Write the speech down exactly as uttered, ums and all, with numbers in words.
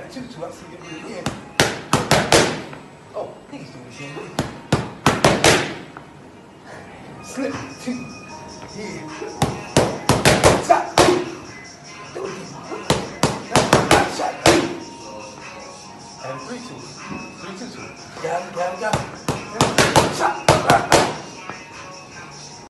two, two. I see you do it again. Oh, he's doing it again. Slip, two. Yeah. Shot, two. Do it again. Shot, two. And three, two. Three, two, two. Got him, got him, got him. Shot.